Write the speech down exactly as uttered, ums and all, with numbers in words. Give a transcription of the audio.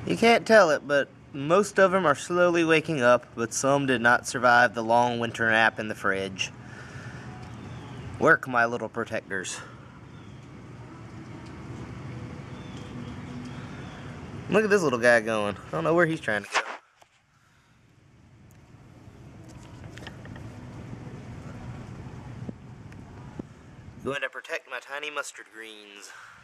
You can't tell it, but most of them are slowly waking up, but some did not survive the long winter nap in the fridge. Work, my little protectors. Look at this little guy going. I don't know where he's trying to go. Going to protect my tiny mustard greens.